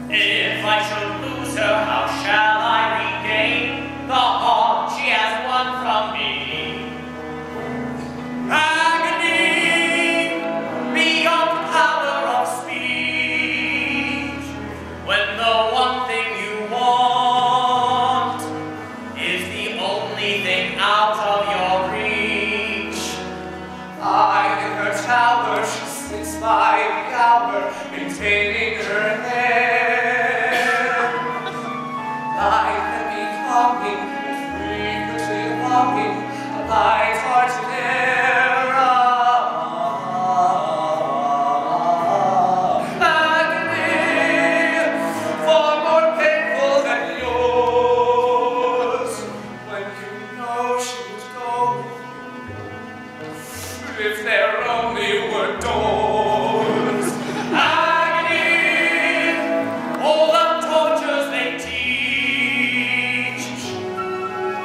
If I should lose her, how shall I regain the heart she has won from me? Agony beyond power of speech, when the one thing you want is the only thing out of your reach. I in her tower, she sits by the hour, maintaining her head. Life and becoming, and frequently longing, a light-hearted era. Agony, far more painful than yours, when you know she would go with you, if there only were doors. Agony, all the tortures they teach,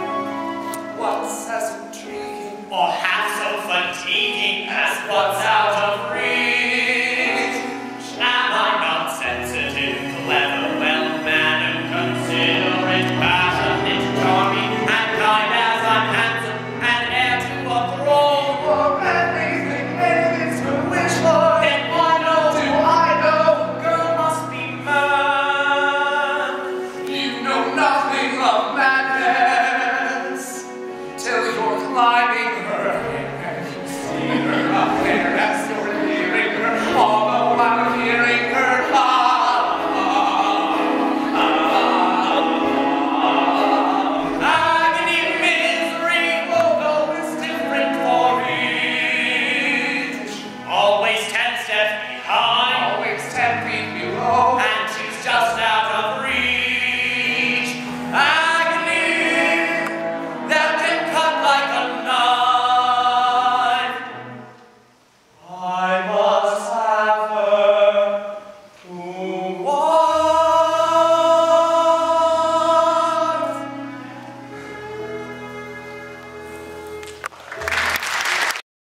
what's as intriguing or half so fatiguing as what's out